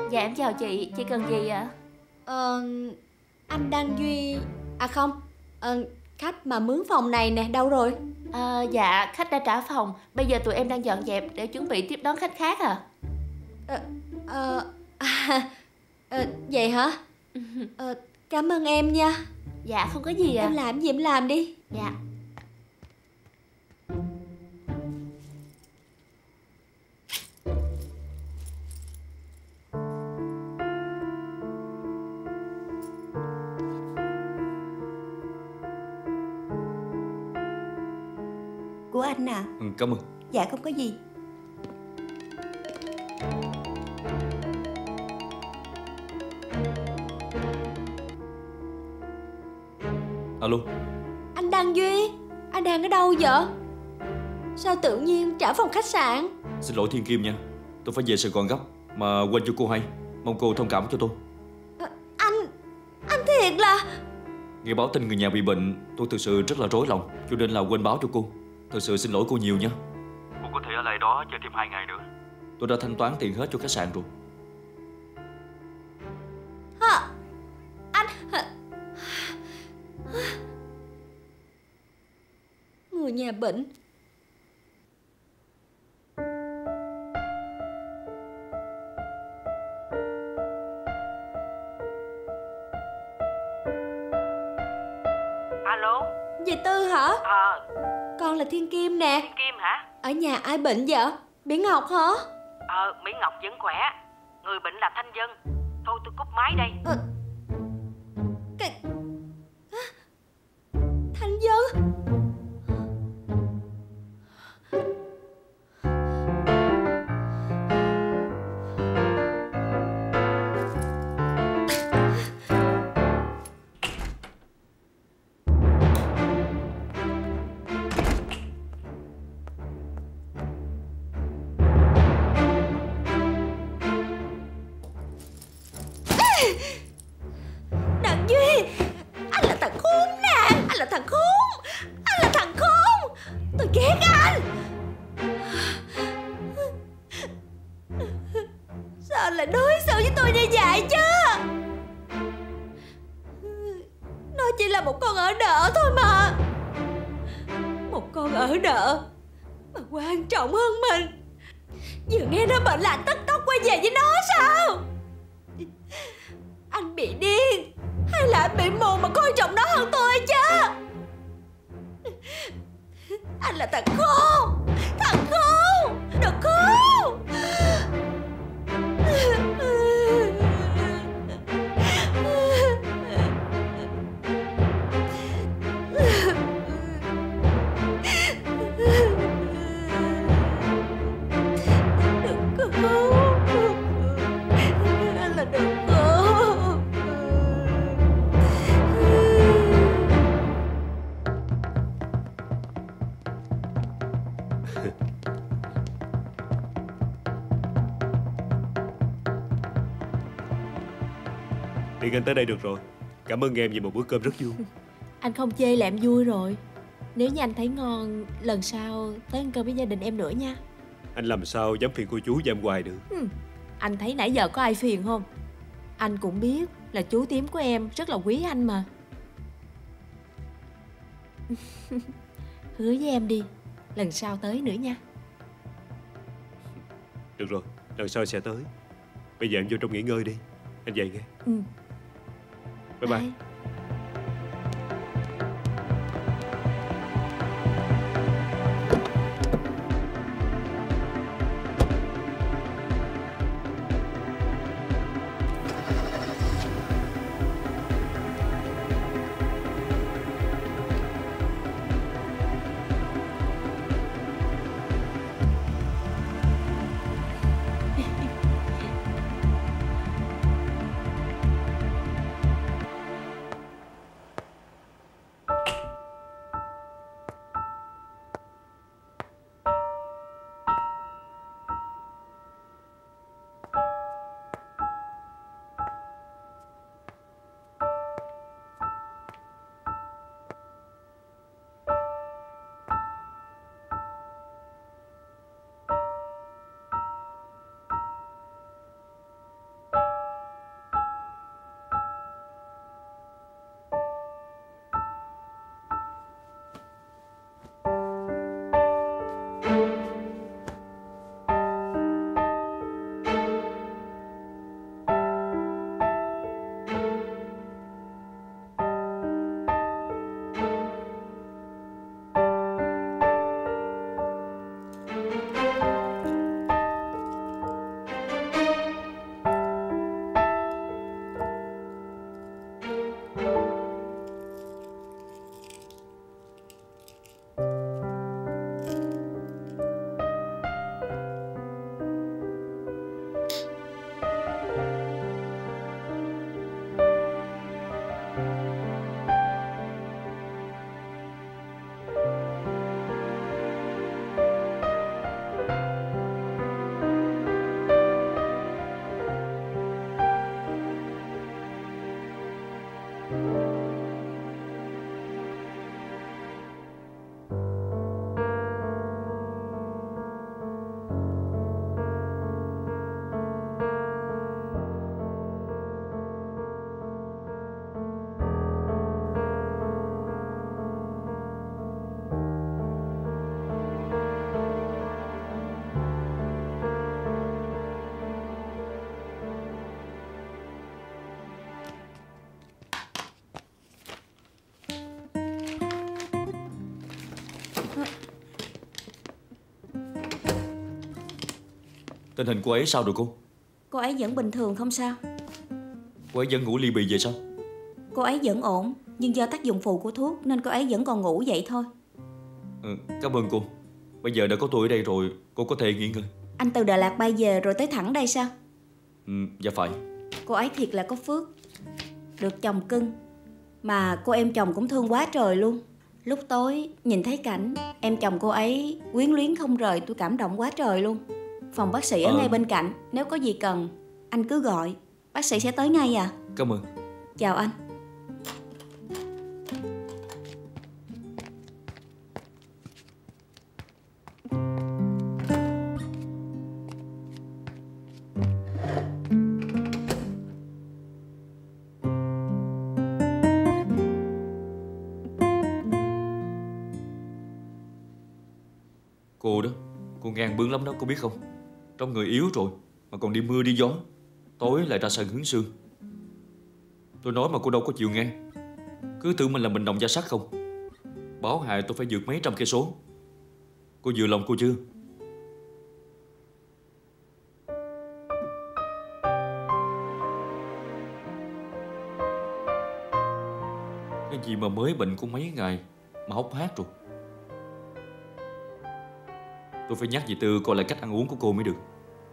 Dạ em chào chị cần gì ạ? Anh Đăng Duy... À không, khách mà mướn phòng này nè, đâu rồi? Dạ khách đã trả phòng. Bây giờ tụi em đang dọn dẹp để chuẩn bị tiếp đón khách khác à. Vậy hả? Cảm ơn em nha. Dạ không có gì ạ. Em làm gì em làm đi. Dạ. Của anh à? Cảm ơn. Dạ không có gì. Alo. Anh Đăng Duy, anh đang ở đâu vậy? Sao tự nhiên trả phòng khách sạn? Xin lỗi Thiên Kim nha, tôi phải về Sài Gòn gấp mà quên cho cô hay. Mong cô thông cảm cho tôi. Anh thiệt là... Nghe báo tin người nhà bị bệnh, tôi thực sự rất là rối lòng, cho nên là quên báo cho cô. Thật sự xin lỗi cô nhiều nha. Cô có thể ở lại đó chơi thêm 2 ngày nữa. Tôi đã thanh toán tiền hết cho khách sạn rồi. Anh... Người nhà bệnh. Alo. Dì Tư hả? Con là Thiên Kim nè. Thiên Kim hả? Ở nhà ai bệnh vậy? Mỹ Ngọc hả? Mỹ Ngọc vẫn khỏe. Người bệnh là Thanh Dân. Thôi tôi cúp máy đây. Thanh Dân? Đặng Duy, anh là thằng khốn nạn, anh là thằng khốn, anh là thằng khốn, tôi ghét anh. Sao anh lại đối xử với tôi như vậy chứ? Nó chỉ là một con ở đợ thôi mà. Một con ở đợ mà quan trọng hơn mình. Vừa nghe nó bệnh là anh tức tốc quay về với nó sao? Anh bị điên hay là anh bị mù mà coi trọng nó hơn tôi chứ? Anh là thằng khốn, thằng khốn, đồ khốn. Đừng khốn, anh là đừng khốn. Điện anh tới đây được rồi. Cảm ơn em vì một bữa cơm rất vui. Anh không chê là em vui rồi. Nếu như anh thấy ngon, lần sau tới ăn cơm với gia đình em nữa nha. Anh làm sao dám phiền cô chú và em hoài được. Anh thấy nãy giờ có ai phiền không? Anh cũng biết là chú Tím của em rất là quý anh mà. Hứa với em đi, lần sau tới nữa nha. Được rồi, lần sau sẽ tới. Bây giờ em vô trong nghỉ ngơi đi. Anh về nghe. Bye bye. Tình hình cô ấy sao rồi cô? Cô ấy vẫn bình thường không sao. Cô ấy vẫn ngủ li bì vậy sao? Cô ấy vẫn ổn, nhưng do tác dụng phụ của thuốc nên cô ấy vẫn còn ngủ vậy thôi. Cảm ơn cô. Bây giờ đã có tôi ở đây rồi, cô có thể nghỉ ngơi. Anh từ Đà Lạt bay về rồi tới thẳng đây sao? Dạ phải. Cô ấy thiệt là có phước, được chồng cưng. Mà cô em chồng cũng thương quá trời luôn. Lúc tối nhìn thấy cảnh em chồng cô ấy quyến luyến không rời, tôi cảm động quá trời luôn. Phòng bác sĩ ở ngay bên cạnh, nếu có gì cần anh cứ gọi, bác sĩ sẽ tới ngay à. Cảm ơn. Chào anh. Cô đó, cô ngang bướng lắm đó, cô biết không? Trong người yếu rồi mà còn đi mưa đi gió, tối lại ra sân hướng sương. Tôi nói mà cô đâu có chịu nghe. Cứ tưởng mình là mình đồng gia sắt không. Báo hại tôi phải vượt mấy trăm cây số. Cô vừa lòng cô chưa? Cái gì mà mới bệnh có mấy ngày mà hốc hác rồi. Tôi phải nhắc dì Tư coi lại cách ăn uống của cô mới được.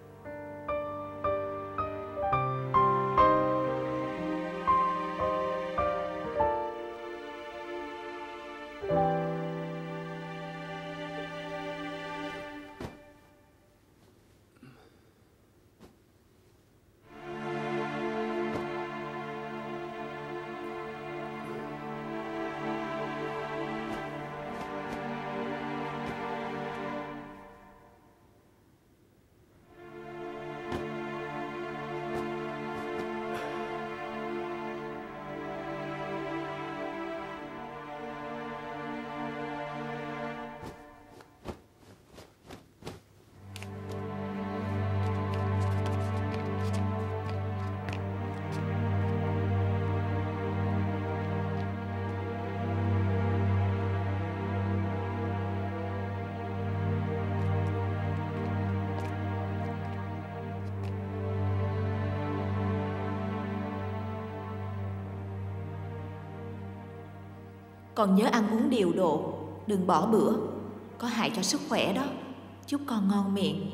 Con nhớ ăn uống điều độ, đừng bỏ bữa, có hại cho sức khỏe đó. Chúc con ngon miệng.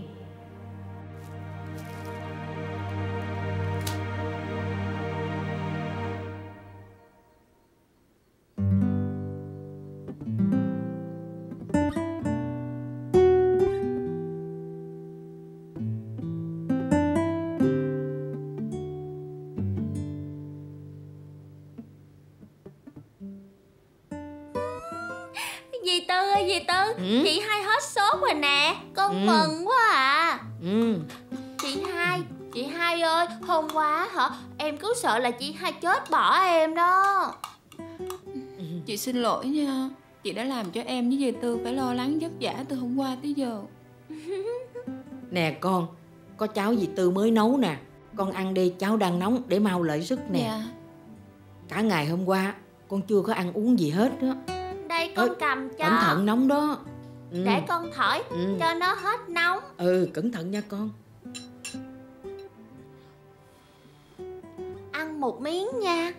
Dì Tư ơi, dì Tư, chị Hai hết sốt rồi nè. Con mừng quá à. Chị Hai ơi, hôm qua hả, em cứ sợ là chị Hai chết bỏ em đó. Chị xin lỗi nha. Chị đã làm cho em với dì Tư phải lo lắng vất vả từ hôm qua tới giờ. Nè con, có cháo dì Tư mới nấu nè. Con ăn đi, cháo đang nóng để mau lợi sức nè. Dạ. Cả ngày hôm qua con chưa có ăn uống gì hết đó. Đây con cầm cho. Cẩn thận nóng đó. Để con thổi cho nó hết nóng. Cẩn thận nha con. Ăn một miếng nha.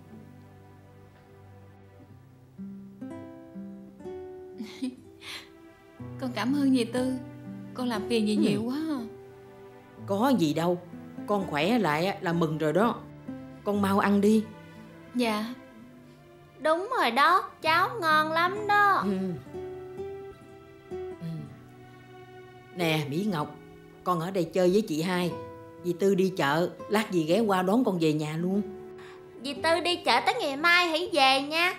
Con cảm ơn dì Tư. Con làm phiền dì nhiều quá à. Có gì đâu, con khỏe lại là mừng rồi đó. Con mau ăn đi. Dạ. Đúng rồi đó, cháo ngon lắm đó. Nè Mỹ Ngọc, con ở đây chơi với chị Hai. Dì Tư đi chợ, lát dì ghé qua đón con về nhà luôn. Dì Tư đi chợ tới ngày mai hãy về nha.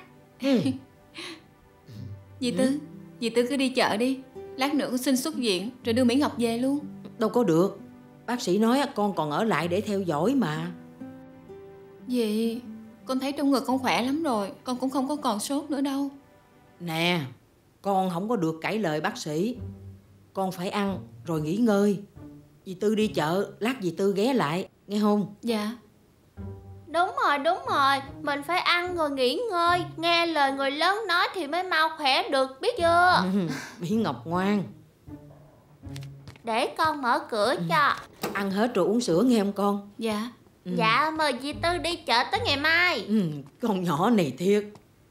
Dì Tư cứ đi chợ đi. Lát nữa con xin xuất viện rồi đưa Mỹ Ngọc về luôn. Đâu có được, bác sĩ nói con còn ở lại để theo dõi mà. Dì, con thấy trong người con khỏe lắm rồi. Con cũng không có còn sốt nữa đâu. Nè, con không có được cãi lời bác sĩ. Con phải ăn rồi nghỉ ngơi. Dì Tư đi chợ, lát dì Tư ghé lại, nghe không? Dạ. Đúng rồi, mình phải ăn rồi nghỉ ngơi. Nghe lời người lớn nói thì mới mau khỏe được, biết chưa? Mỹ Ngọc ngoan. để con mở cửa cho. Ăn hết rồi uống sữa nghe không con? Dạ. Dạ, mời dì Tư đi chợ tới ngày mai. Con nhỏ này thiệt.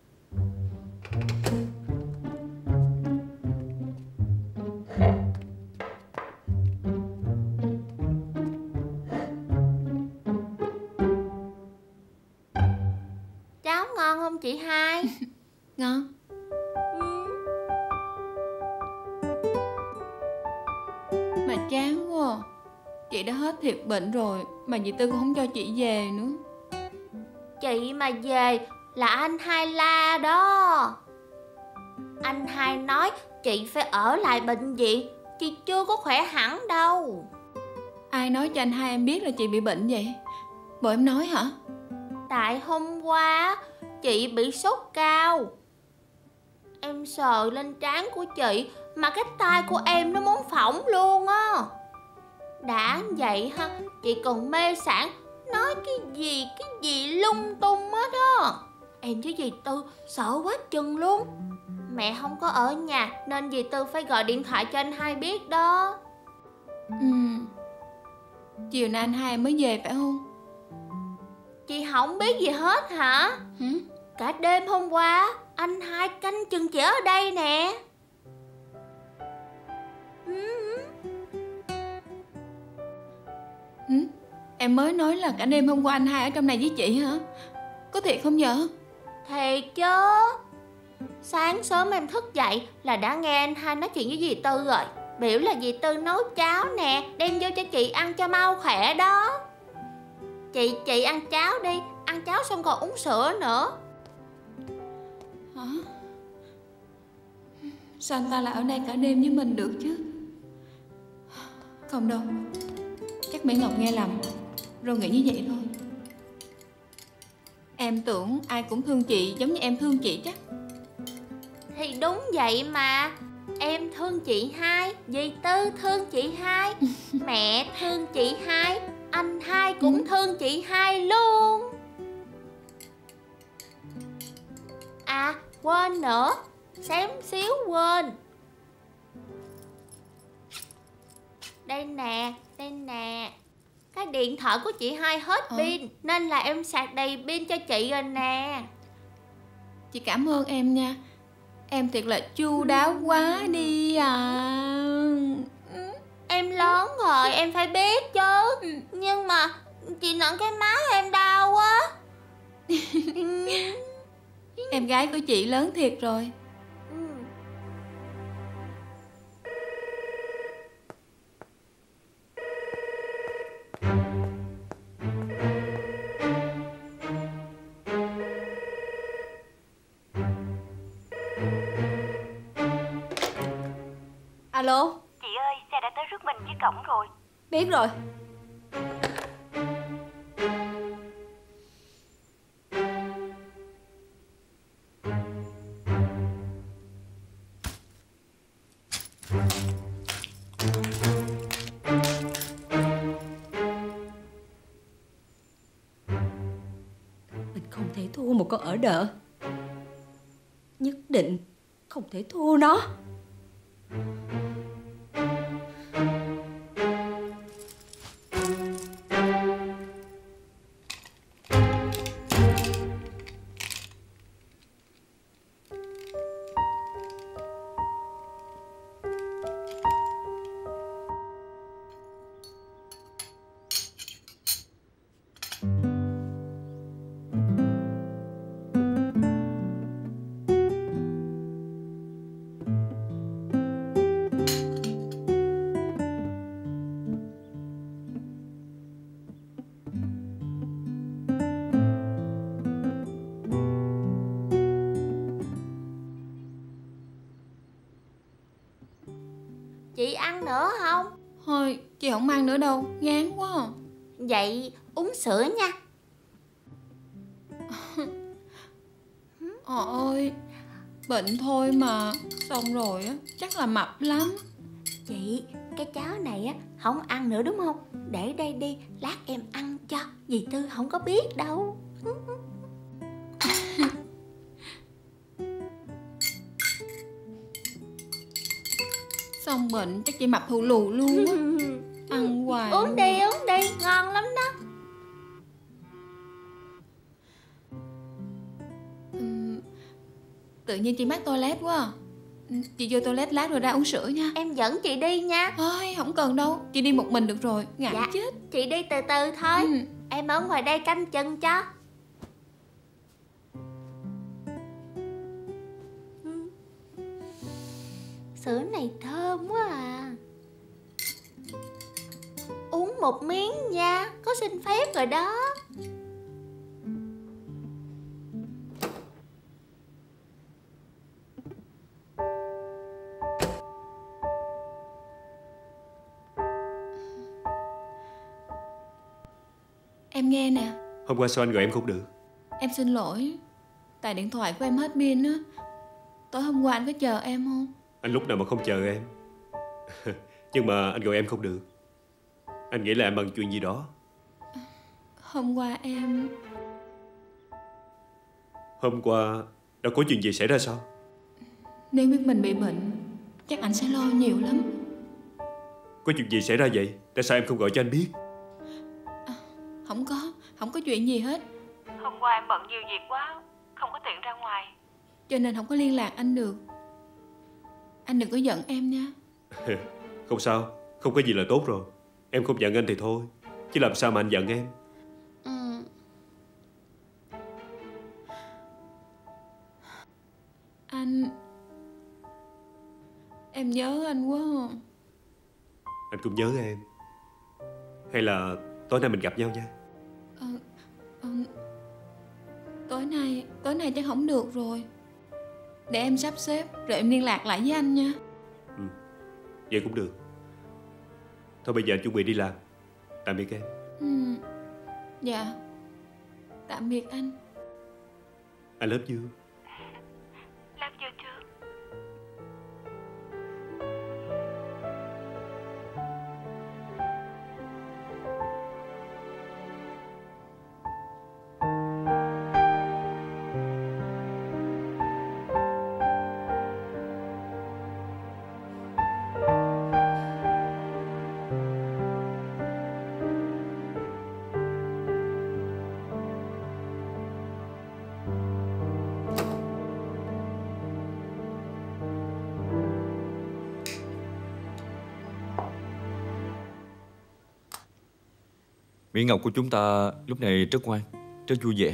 Cháo ngon không chị Hai? Ngon. Mà chán quá à. Chị đã hết thiệt bệnh rồi mà dì Tư cũng không cho chị về nữa. Chị mà về là anh Hai la đó. Anh Hai nói chị phải ở lại bệnh viện, chị chưa có khỏe hẳn đâu. Ai nói cho anh hai em biết là chị bị bệnh vậy? Bộ em nói hả? Tại hôm qua chị bị sốt cao. Em sờ lên trán của chị mà cái tai của em nó muốn phỏng luôn á. Đã vậy ha, chị còn mê sảng, nói cái gì lung tung hết đó. Em với dì Tư sợ quá chừng luôn. Mẹ không có ở nhà nên dì Tư phải gọi điện thoại cho anh Hai biết đó. Chiều nay anh hai em mới về phải không? Chị không biết gì hết hả? Cả đêm hôm qua anh Hai canh chừng chị ở đây nè. Em mới nói là cả đêm hôm qua anh hai ở trong này với chị hả? Có thiệt không vợ? Thiệt chứ. Sáng sớm em thức dậy là đã nghe anh Hai nói chuyện với dì Tư rồi. Biểu là dì Tư nấu cháo nè, đem vô cho chị ăn cho mau khỏe đó. Chị ăn cháo đi, ăn cháo xong còn uống sữa nữa. Hả? Sao anh ta lại ở đây cả đêm với mình được chứ? Không đâu, chắc Mỹ Ngọc nghe lầm rồi nghĩ như vậy thôi. Em tưởng ai cũng thương chị giống như em thương chị chắc. Thì đúng vậy mà. Em thương chị Hai, dì Tư thương chị Hai, mẹ thương chị Hai, anh Hai cũng thương chị Hai luôn. À, quên nữa, xém xíu quên. Đây nè. Cái điện thoại của chị Hai hết pin nên là em sạc đầy pin cho chị rồi nè. Chị cảm ơn em nha. Em thiệt là chu đáo quá đi à. Em lớn rồi, em phải biết chứ. Nhưng mà chị nặng cái má em đau quá. Em gái của chị lớn thiệt rồi. Alo. Chị ơi, xe đã tới rước mình dưới cổng rồi. Biết rồi. Mình không thể thua một con ở đợ. Nhất định không thể thua nó. Chị ăn nữa không? Thôi chị không ăn nữa đâu, ngán quá à. Vậy uống sữa nha. Ơi, bệnh thôi mà. Xong rồi á, chắc là mập lắm. Chị, cái cháo này á không ăn nữa đúng không? Để đây đi, lát em ăn cho. Dì Tư không có biết đâu. Xong bệnh chắc chị mập thù lù luôn á. Ăn hoài. Uống đi, ngon lắm đó. Tự nhiên chị mắc toilet quá à. Chị vô toilet lát rồi ra uống sữa nha. Em dẫn chị đi nha. Ôi không cần đâu, chị đi một mình được rồi, ngại Dạ, chết. chị đi từ từ thôi. Em ở ngoài đây canh chừng cho. Sữa này thơm quá à. Uống một miếng nha, có xin phép rồi đó. Em nghe nè. Hôm qua sao anh gọi em không được? Em xin lỗi, tại điện thoại của em hết pin á. Tối hôm qua anh có chờ em không? Anh lúc nào mà không chờ em. Nhưng mà anh gọi em không được. Anh nghĩ là em bận chuyện gì đó. Hôm qua em... Hôm qua đã có chuyện gì xảy ra sao? Nếu biết mình bị bệnh, chắc anh sẽ lo nhiều lắm. Có chuyện gì xảy ra vậy? Tại sao em không gọi cho anh biết? Không có chuyện gì hết. Hôm qua em bận nhiều việc quá, không có tiện ra ngoài, cho nên không có liên lạc anh được. Anh đừng có giận em nha. Không sao, không có gì là tốt rồi. Em không giận anh thì thôi, chứ làm sao mà anh giận em. Anh... Em nhớ anh quá à. Anh cũng nhớ em. Hay là tối nay mình gặp nhau nha. Tối nay chắc không được rồi. Để em sắp xếp rồi em liên lạc lại với anh nha. Vậy cũng được. Thôi bây giờ anh chuẩn bị đi làm. Tạm biệt em. Dạ. Tạm biệt anh. I love you. love you too. Mỹ Ngọc của chúng ta lúc này rất ngoan, rất vui vẻ.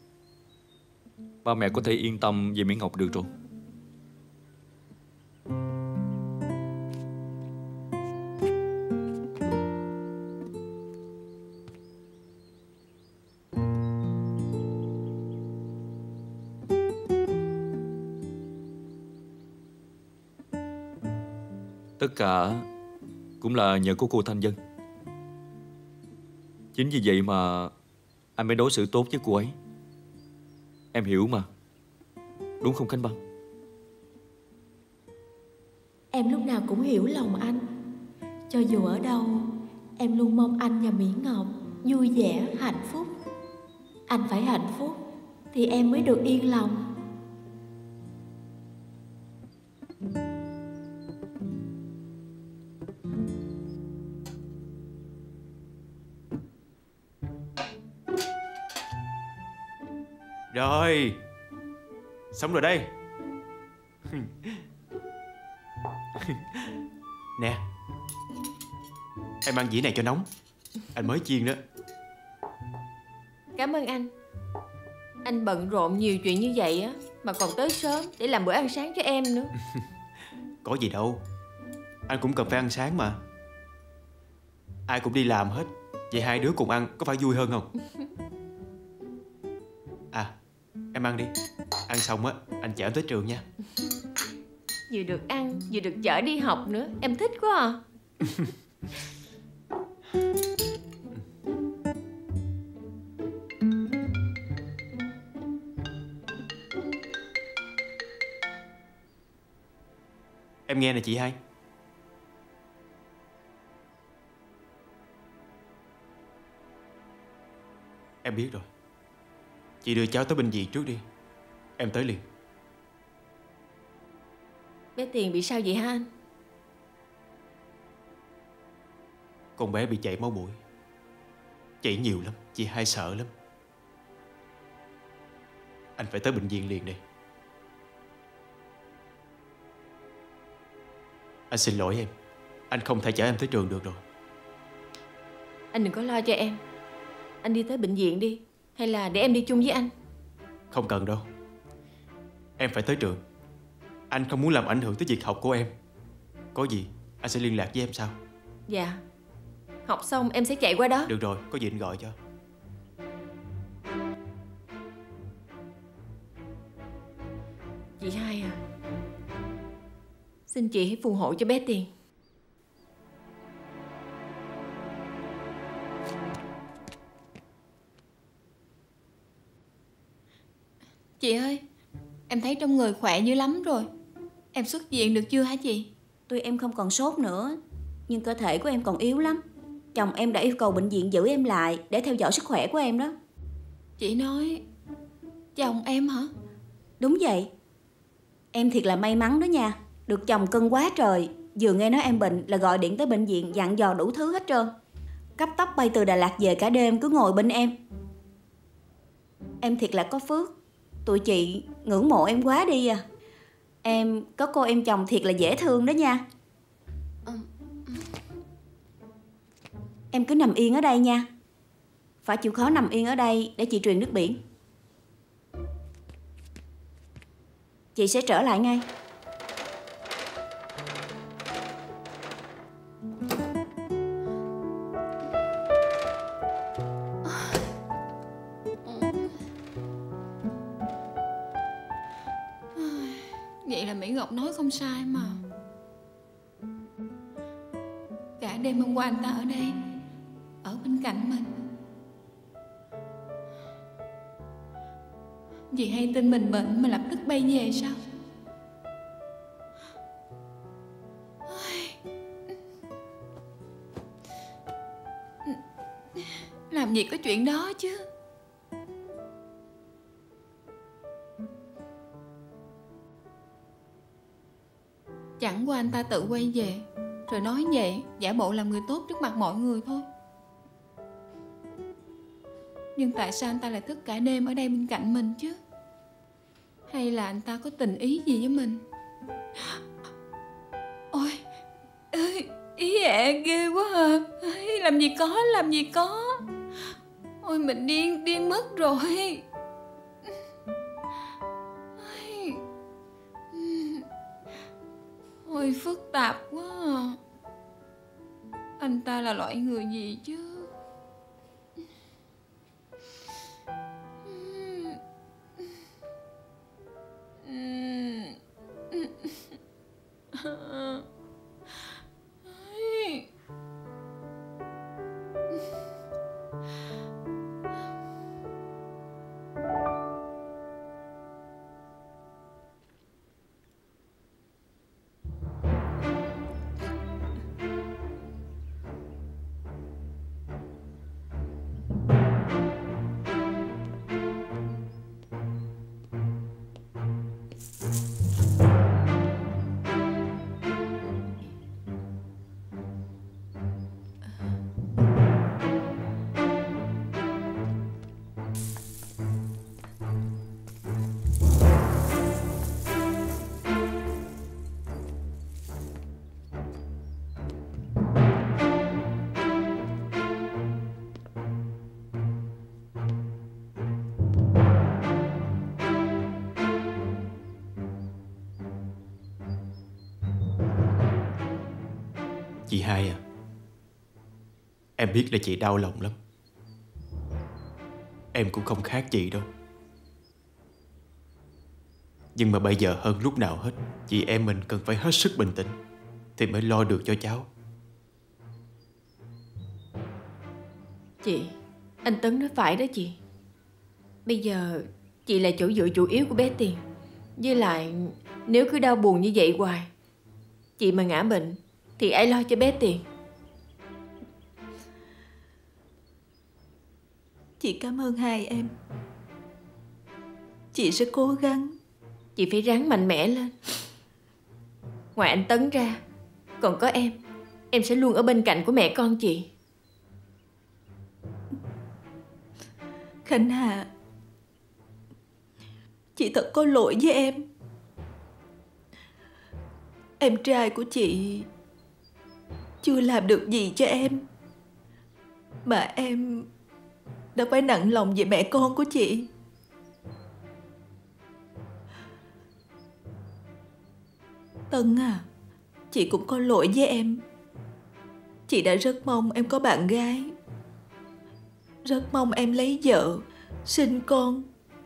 Ba mẹ có thể yên tâm về Mỹ Ngọc được rồi. Tất cả cũng là nhờ của cô Thanh Vân. Chính vì vậy mà anh mới đối xử tốt với cô ấy. Em hiểu mà. Đúng không Khánh Băng? Em lúc nào cũng hiểu lòng anh. Cho dù ở đâu, em luôn mong anh và Mỹ Ngọc vui vẻ, hạnh phúc. Anh phải hạnh phúc thì em mới được yên lòng. Rồi, xong rồi đây. Nè, em ăn dĩa này cho nóng. Anh mới chiên đó. Cảm ơn anh. Anh bận rộn nhiều chuyện như vậy á mà còn tới sớm để làm bữa ăn sáng cho em nữa. Có gì đâu, anh cũng cần phải ăn sáng mà. Ai cũng đi làm hết, vậy hai đứa cùng ăn có phải vui hơn không? À, em ăn đi. Ăn xong á, anh chở em tới trường nha. Vừa được ăn, vừa được chở đi học nữa. Em thích quá à. Em nghe nè chị hai. Em biết rồi. Chị đưa cháu tới bệnh viện trước đi. Em tới liền. Bé Tiền bị sao vậy ha anh? Con bé bị chảy máu mũi. Chảy nhiều lắm, chị Hai sợ lắm. Anh phải tới bệnh viện liền đây. Anh xin lỗi em. Anh không thể chở em tới trường được rồi. Anh đừng có lo cho em. Anh đi tới bệnh viện đi. Hay là để em đi chung với anh? Không cần đâu. Em phải tới trường. Anh không muốn làm ảnh hưởng tới việc học của em. Có gì anh sẽ liên lạc với em sau. Dạ. Học xong em sẽ chạy qua đó. Được rồi, có gì anh gọi cho. Chị Hai à, xin chị hãy phù hộ cho bé Tiền. Chị ơi, em thấy trong người khỏe dữ lắm rồi. Em xuất viện được chưa hả chị? Tuy em không còn sốt nữa, nhưng cơ thể của em còn yếu lắm. Chồng em đã yêu cầu bệnh viện giữ em lại để theo dõi sức khỏe của em đó. Chị nói chồng em hả? Đúng vậy. Em thiệt là may mắn đó nha. Được chồng cưng quá trời. Vừa nghe nói em bệnh là gọi điện tới bệnh viện dặn dò đủ thứ hết trơn. Cấp tốc bay từ Đà Lạt về cả đêm cứ ngồi bên em. Em thiệt là có phước. Tụi chị ngưỡng mộ em quá đi à. Em có cô em chồng thiệt là dễ thương đó nha. Em cứ nằm yên ở đây nha. Phải chịu khó nằm yên ở đây để chị truyền nước biển. Chị sẽ trở lại ngay. Vậy là Mỹ Ngọc nói không sai mà. Cả đêm hôm qua anh ta ở đây, ở bên cạnh mình. Vì hay tin mình bệnh mà lập tức bay về sao? Làm gì có chuyện đó chứ. Chẳng qua anh ta tự quay về rồi nói vậy, giả bộ làm người tốt trước mặt mọi người thôi. Nhưng tại sao anh ta lại thức cả đêm ở đây bên cạnh mình chứ? Hay là anh ta có tình ý gì với mình? Ôi, ý ẹ ghê quá à. Làm gì có. Ôi mình điên mất rồi. Ôi phức tạp quá à. Anh ta là loại người gì chứ? Chị Hai à, em biết là chị đau lòng lắm. Em cũng không khác chị đâu. Nhưng mà bây giờ hơn lúc nào hết, chị em mình cần phải hết sức bình tĩnh thì mới lo được cho cháu. Chị, anh Tấn nói phải đó chị. Bây giờ chị là chỗ dựa chủ yếu của bé Tiền. Với lại nếu cứ đau buồn như vậy hoài, chị mà ngã bệnh thì ai lo cho bé Tiền? Chị cảm ơn hai em. Chị sẽ cố gắng. Chị phải ráng mạnh mẽ lên. Ngoài anh Tấn ra còn có em. em sẽ luôn ở bên cạnh của mẹ con chị. Khánh Hà, chị thật có lỗi với em. Em trai của chị chưa làm được gì cho em, mà em đã phải nặng lòng về mẹ con của chị. Tân à, chị cũng có lỗi với em. Chị đã rất mong em có bạn gái, rất mong em lấy vợ, sinh con,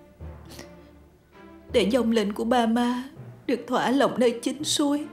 để dòng lệnh của ba má được thỏa lòng nơi chính xuôi.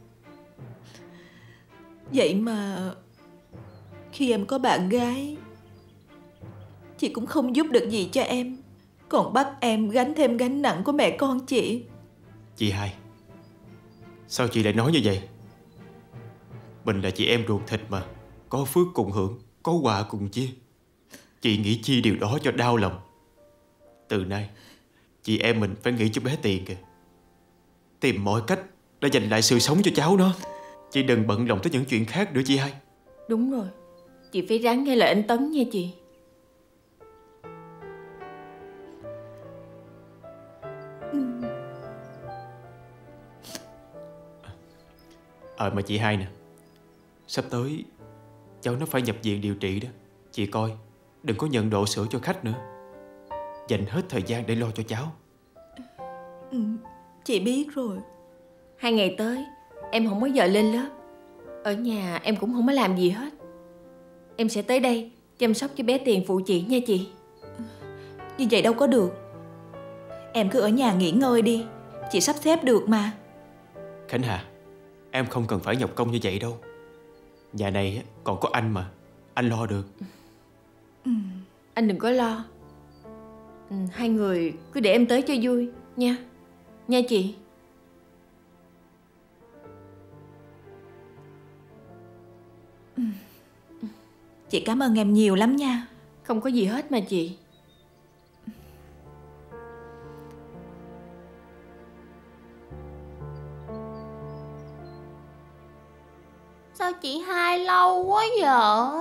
Vậy mà khi em có bạn gái, chị cũng không giúp được gì cho em, còn bắt em gánh thêm gánh nặng của mẹ con chị. Chị hai, sao chị lại nói như vậy? Mình là chị em ruột thịt mà, có phước cùng hưởng, có quà cùng chia. Chị nghĩ chi điều đó cho đau lòng. Từ nay chị em mình phải nghĩ cho bé Tiền kìa, tìm mọi cách để giành lại sự sống cho cháu nó. Chị đừng bận lòng tới những chuyện khác nữa chị hai. Đúng rồi, chị phải ráng nghe lời anh Tấn nha chị. Mà chị hai nè, sắp tới cháu nó phải nhập viện điều trị đó. Chị coi đừng có nhận độ sữa cho khách nữa, dành hết thời gian để lo cho cháu. Chị biết rồi. 2 ngày tới em không có giờ lên lớp, ở nhà em cũng không có làm gì hết. Em sẽ tới đây chăm sóc cho bé Tiền phụ chị nha chị. Như vậy đâu có được. Em cứ ở nhà nghỉ ngơi đi, chị sắp xếp được mà. Khánh Hà, em không cần phải nhọc công như vậy đâu. Nhà này còn có anh mà, anh lo được. Anh đừng có lo. 2 người cứ để em tới cho vui nha. Nha chị. Chị cảm ơn em nhiều lắm nha. Không có gì hết mà chị. Sao chị hai lâu quá vậy?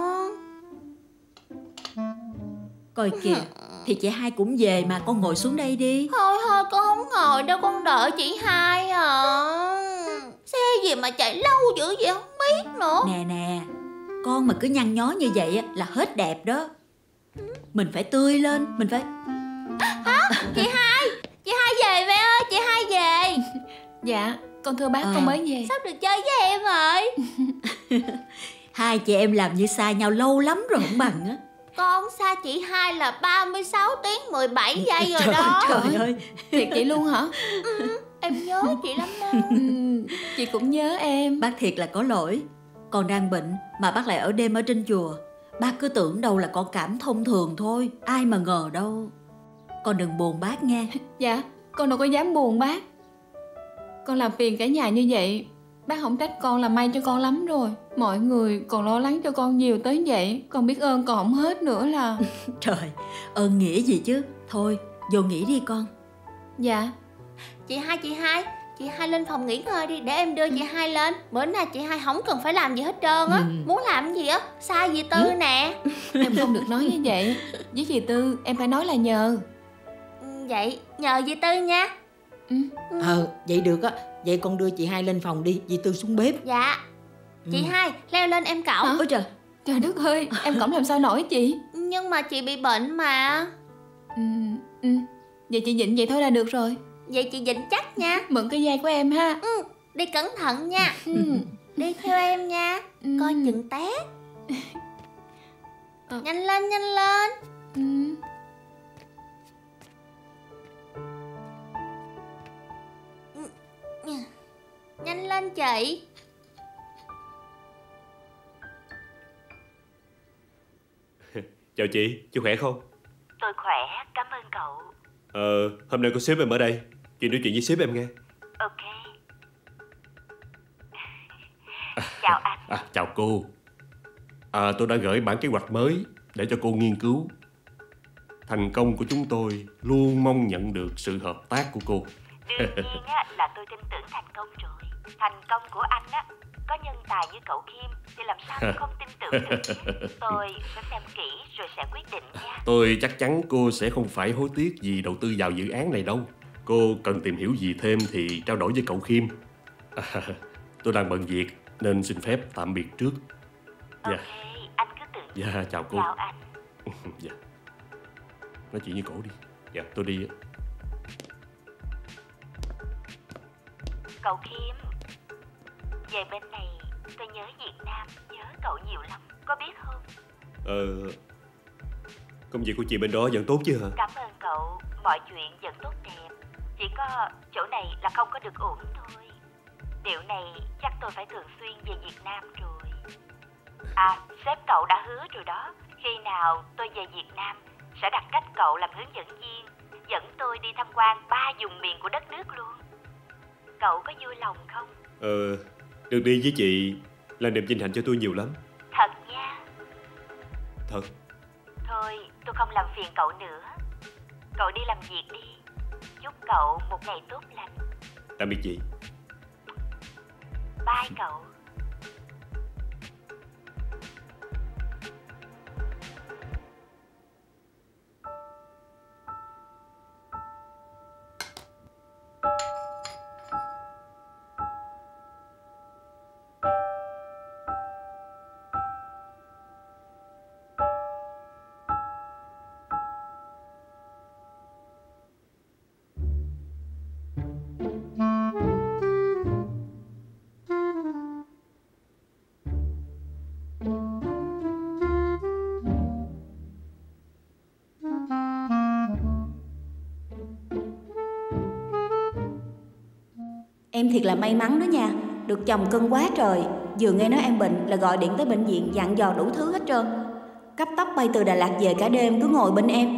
Coi kìa, thì chị hai cũng về mà, con ngồi xuống đây đi. Thôi thôi, con không ngồi đâu, con đợi chị hai à. Xe gì mà chạy lâu dữ vậy không biết nữa. Nè nè, con mà cứ nhăn nhó như vậy á là hết đẹp đó. Mình phải tươi lên, mình phải... Hả? Chị hai về mẹ ơi, chị hai về. Dạ, con thưa bác, con mới về. Sắp được chơi với em rồi. Hai chị em làm như xa nhau lâu lắm rồi không bằng á. Con xa chị hai là 36 tiếng 17 giây rồi đó. Trời ơi. Thiệt vậy luôn hả? Em nhớ chị lắm đó. Chị cũng nhớ em. Bác thiệt là có lỗi. Con đang bệnh mà bác lại ở đêm ở trên chùa. Bác cứ tưởng đâu là con cảm thông thường thôi, ai mà ngờ đâu. Con đừng buồn bác nghe. Dạ, con đâu có dám buồn bác. Con làm phiền cả nhà như vậy, bác không trách con là may cho con lắm rồi. Mọi người còn lo lắng cho con nhiều tới vậy, con biết ơn còn không hết nữa là. Trời, ơn nghĩa gì chứ. Thôi, vô nghỉ đi con. Dạ. Chị hai lên phòng nghỉ ngơi đi, để em đưa chị hai lên. Bữa nay chị hai không cần phải làm gì hết trơn á. Muốn làm gì á, sai dì Tư nè. Em không được nói như vậy. Với dì Tư em phải nói là nhờ. Vậy nhờ dì Tư nha. Vậy được á. Vậy con đưa chị hai lên phòng đi, dì Tư xuống bếp. Dạ. Chị hai leo lên em cõng. Ôi trời. Trời đất ơi, em cõng làm sao nổi chị. Nhưng mà chị bị bệnh mà. Vậy chị dịnh vậy thôi là được rồi. Vậy chị dịnh chắc nha. Mượn cái dây của em ha. Đi cẩn thận nha. Đi theo em nha. Coi chừng té. Nhanh lên, nhanh lên. Nhanh lên chị. Chào chị khỏe không? Tôi khỏe, cảm ơn cậu. Hôm nay có sếp em ở đây, chị nói chuyện với sếp em nghe. Ok. Chào anh. Chào cô. Tôi đã gửi bản kế hoạch mới để cho cô nghiên cứu. Thành công của chúng tôi luôn mong nhận được sự hợp tác của cô. Đương nhiên là tôi tin tưởng thành công rồi. Thành công của anh á, có nhân tài như cậu Khiêm thì làm sao tôi không tin tưởng được chứ. Tôi sẽ xem kỹ rồi sẽ quyết định nha. Tôi chắc chắn cô sẽ không phải hối tiếc vì đầu tư vào dự án này đâu. Cô cần tìm hiểu gì thêm thì trao đổi với cậu Khiêm. Tôi đang bận việc nên xin phép tạm biệt trước. Ok, anh cứ tự nhiên. Dạ, chào cô. Chào anh. Dạ. Nói chuyện với cổ đi. Dạ, tôi đi. Cậu Khiêm, về bên này tôi nhớ Việt Nam, nhớ cậu nhiều lắm, có biết không? Công việc của chị bên đó vẫn tốt chứ hả? Cảm ơn cậu, mọi chuyện vẫn tốt đẹp. Chỉ có chỗ này là không có được ổn thôi. Điều này chắc tôi phải thường xuyên về Việt Nam rồi. À, sếp cậu đã hứa rồi đó. Khi nào tôi về Việt Nam sẽ đặt cách cậu làm hướng dẫn viên, dẫn tôi đi tham quan 3 vùng miền của đất nước luôn. Cậu có vui lòng không? Được đi với chị là niềm vinh hạnh cho tôi nhiều lắm. Thật nha. Thật. Thôi, tôi không làm phiền cậu nữa. Cậu đi làm việc đi. Chúc cậu một ngày tốt lành. Tạm biệt chị. Bye cậu. Em thiệt là may mắn đó nha, được chồng cưng quá trời. Vừa nghe nói em bệnh là gọi điện tới bệnh viện dặn dò đủ thứ hết trơn. Cấp tốc bay từ Đà Lạt về cả đêm cứ ngồi bên em.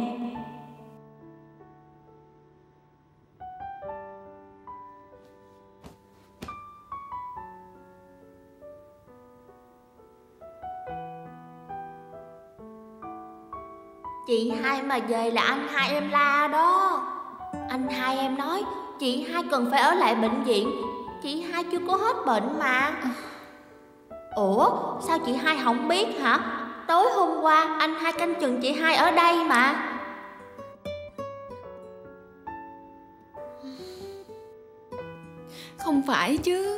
Chị hai mà về là anh hai em la đó. Anh hai em nói chị hai cần phải ở lại bệnh viện. Chị hai chưa có hết bệnh mà. Ủa sao chị hai không biết hả? Tối hôm qua anh hai canh chừng chị hai ở đây mà. Không phải chứ.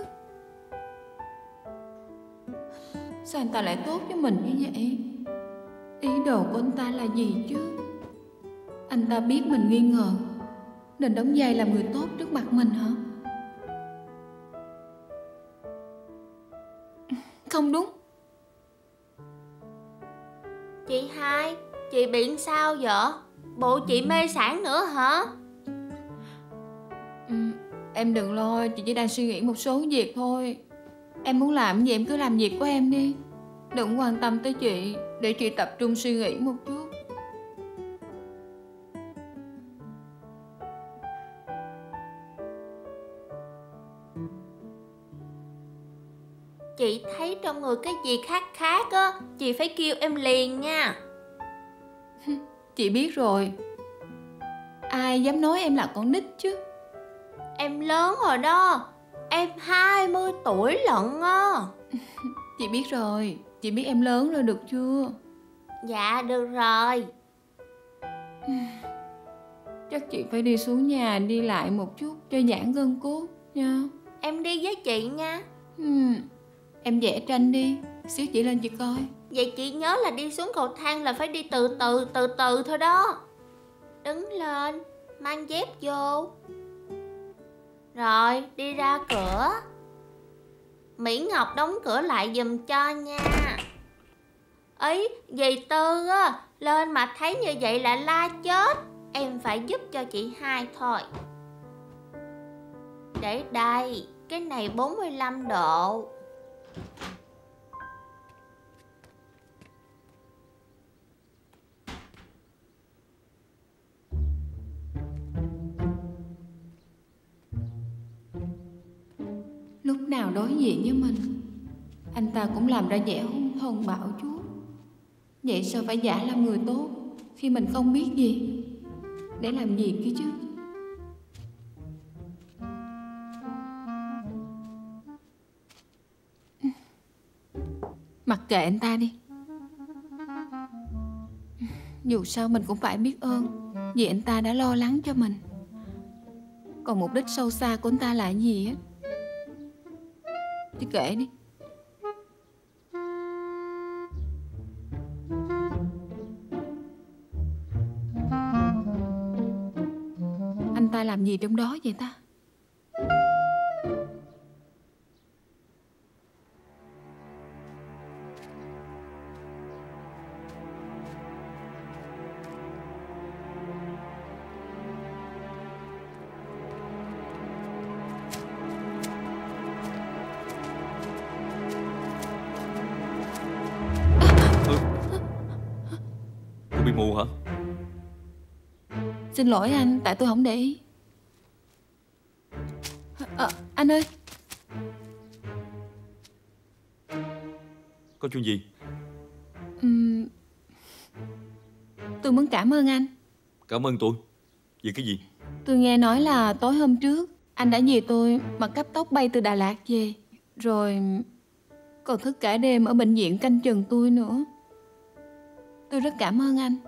Sao anh ta lại tốt với mình như vậy? Ý đồ của anh ta là gì chứ? Anh ta biết mình nghi ngờ nên đóng vai làm người tốt trước mặt mình hả? Không đúng. Chị hai, chị bị sao vậy? Bộ chị mê sản nữa hả? Em đừng lo, chị chỉ đang suy nghĩ một số việc thôi. Em muốn làm gì em cứ làm việc của em đi. Đừng quan tâm tới chị, để chị tập trung suy nghĩ một chút. Chị thấy trong người cái gì khác khác á, chị phải kêu em liền nha. Chị biết rồi. Ai dám nói em là con nít chứ? Em lớn rồi đó. Em 20 tuổi lận á. Chị biết rồi. Chị biết em lớn rồi được chưa? Dạ được rồi. Chắc chị phải đi xuống nhà đi lại một chút cho giãn gân cốt nha. Em đi với chị nha. Em vẽ tranh đi, xíu chị lên chị coi. Vậy chị nhớ là đi xuống cầu thang là phải đi từ từ thôi đó. Đứng lên, mang dép vô. Rồi, đi ra cửa. Mỹ Ngọc đóng cửa lại giùm cho nha. Ấy, dì Tư á, lên mà thấy như vậy là la chết. Em phải giúp cho chị hai thôi. Để đây, cái này 45 độ. Lúc nào đối diện với mình, anh ta cũng làm ra vẻ hung thần bạo chúa. Vậy sao phải giả làm người tốt khi mình không biết gì? Để làm gì kia chứ? Mặc kệ anh ta đi. Dù sao mình cũng phải biết ơn vì anh ta đã lo lắng cho mình. Còn mục đích sâu xa của anh ta là gì á thì kệ đi. Anh ta làm gì trong đó vậy ta? Cô bị mù hả? Xin lỗi anh, tại tôi không để ý. Anh ơi. Có chuyện gì? Tôi muốn cảm ơn anh. Cảm ơn tôi. Vì cái gì? Tôi nghe nói là tối hôm trước anh đã vì tôi mà cấp tốc bay từ Đà Lạt về, rồi còn thức cả đêm ở bệnh viện canh chừng tôi nữa. Tôi rất cảm ơn anh.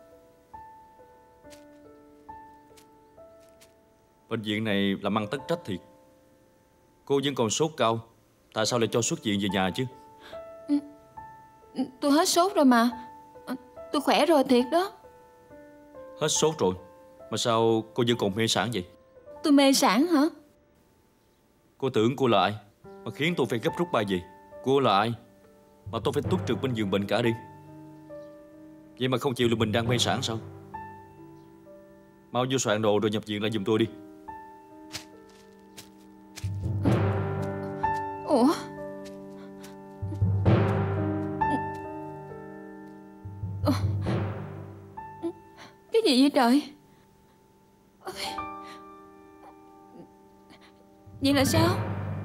Bệnh viện này làm ăn tất trách thiệt. Cô vẫn còn sốt cao, tại sao lại cho xuất viện về nhà chứ? Tôi hết sốt rồi mà. Tôi khỏe rồi thiệt đó. Hết sốt rồi mà sao cô vẫn còn mê sảng vậy? Tôi mê sảng hả? Cô tưởng cô là ai mà khiến tôi phải gấp rút bay về? Cô là ai mà tôi phải túc trực bên giường bệnh cả đêm? Vậy mà không chịu là mình đang mê sảng sao? Mau vô soạn đồ rồi nhập viện lại giùm tôi đi. Ủa? Cái gì vậy trời? Vậy là sao?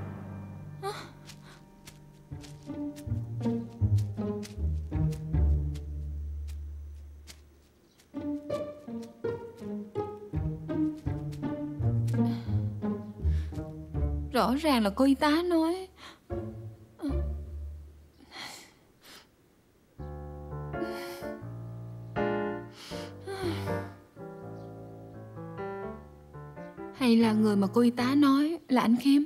Rõ ràng là cô y tá nói. Hay là người mà cô y tá nói là anh Khiêm?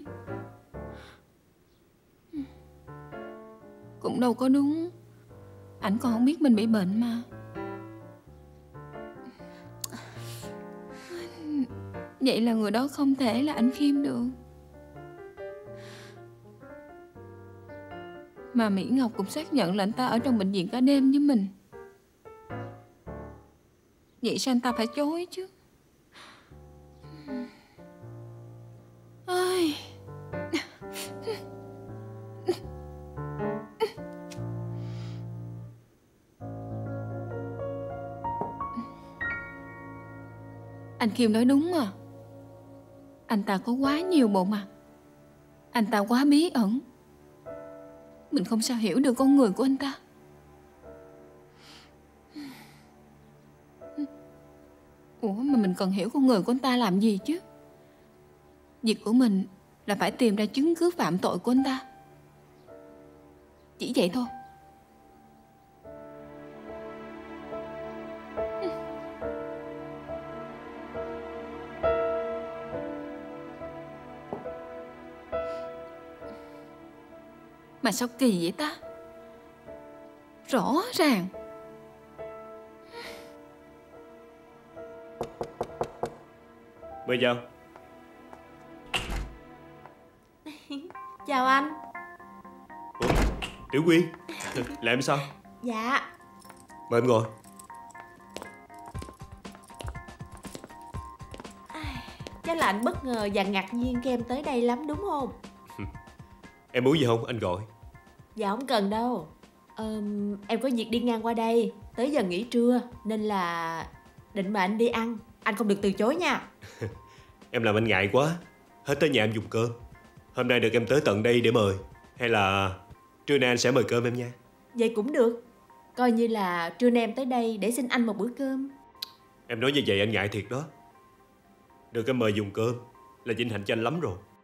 Cũng đâu có đúng. Ảnh còn không biết mình bị bệnh mà. Vậy là người đó không thể là anh Khiêm được. Mà Mỹ Ngọc cũng xác nhận là anh ta ở trong bệnh viện cả đêm với mình. Vậy sao anh ta phải chối chứ? Ôi. Anh Khiêm nói đúng mà. Anh ta có quá nhiều bộ mặt. Anh ta quá bí ẩn. Mình không sao hiểu được con người của anh ta. Ủa mà mình cần hiểu con người của anh ta làm gì chứ? Việc của mình là phải tìm ra chứng cứ phạm tội của anh ta. Chỉ vậy thôi. Mà sao kỳ vậy ta? Rõ ràng. Mời vào. Chào anh. Ủa, Tiểu Quyên, làm sao? Dạ. Mời em ngồi. Chắc là anh bất ngờ và ngạc nhiên khi em tới đây lắm đúng không? Em muốn gì không? Anh gọi. Dạ không cần đâu. Em có việc đi ngang qua đây. Tới giờ nghỉ trưa nên là định mời anh đi ăn. Anh không được từ chối nha. Em làm anh ngại quá. Hết tới nhà em dùng cơm. Hôm nay được em tới tận đây để mời. Hay là trưa nay anh sẽ mời cơm em nha. Vậy cũng được. Coi như là trưa nay em tới đây để xin anh một bữa cơm. Em nói như vậy anh ngại thiệt đó. Được em mời dùng cơm là vinh hạnh cho anh lắm rồi.